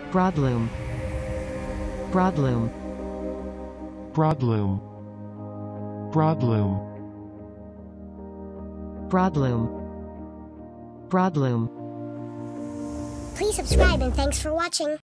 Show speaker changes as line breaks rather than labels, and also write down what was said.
broadloom, broadloom,
broadloom, broadloom,
broadloom, broadloom.
Please subscribe and thanks for watching.